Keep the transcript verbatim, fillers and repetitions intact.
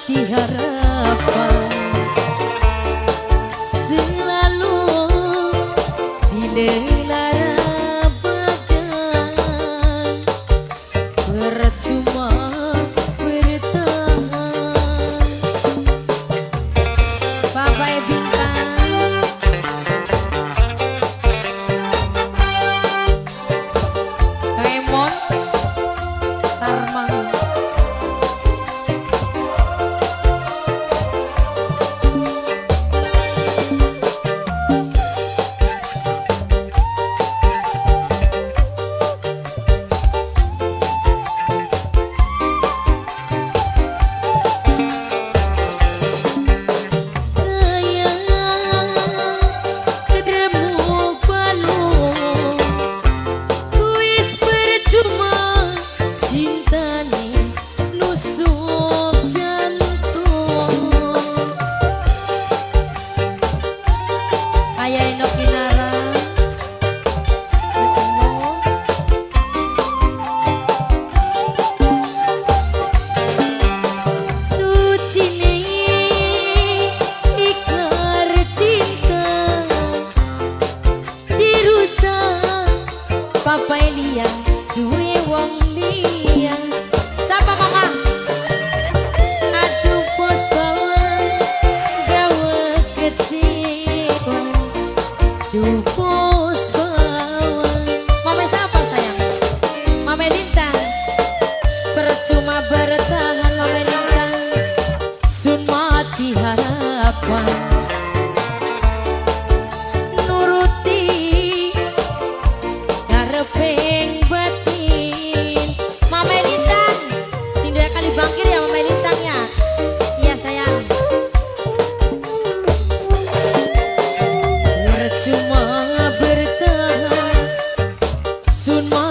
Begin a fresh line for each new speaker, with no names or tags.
mati harapan selalu dilelara badan percuma bertahan. Bapak Bintang Kaemon Tarmang Papa Elia duwe wong liya. Sapa mama? Aduh bos bawang gawe kecil. Duh bos bawang. Mama siapa sayang? Mama Lintang. Percuma bertahan Mama Lintang. Sun mati harapan. Peng batin Mama Lintang sing dua kali bangkit ya Mama Lintang ya. Iya sayang. Percuma bertahan sun